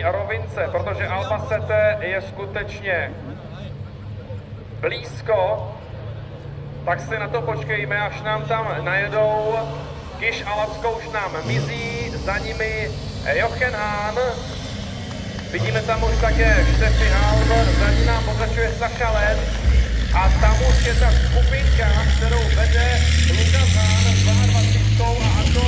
poslední rovince, protože Albacete je skutečně blízko, tak si na to počkejme, až nám tam najedou. Kiš a Lacko už nám mizí, za nimi Jochen Hahn. Vidíme tam už také Steffi Halm, za ní nám pokračuje Saša Let. A tam už je ta skupinka, kterou vede Lukas Hahn s 22 a Anton